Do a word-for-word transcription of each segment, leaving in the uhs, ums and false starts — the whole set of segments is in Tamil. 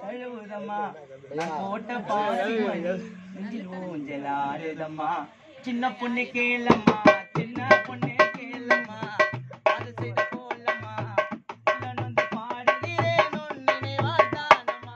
அழுவுதம்மா நான் போட்ட பாசி மணி நெஞ்சில் ஊஞ்சலாடுதம்மா சின்ன பொண்ணு கேளம்மா சின்ன பொண்ணு கேளம்மா அது செய்து போலம்மா நான் வந்து பாடுகிறேன் உன் நினைவால் தானம்மா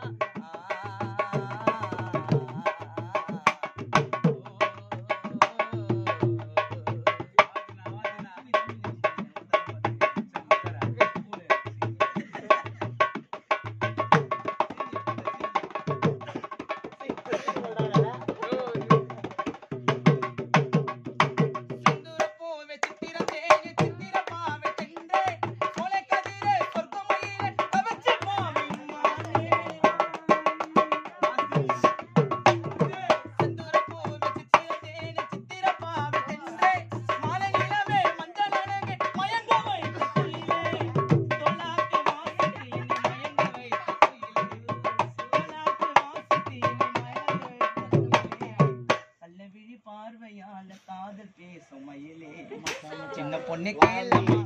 பார்வையால காதல் பேசும் மயிலே சின்ன பொண்ணு கேளம்மா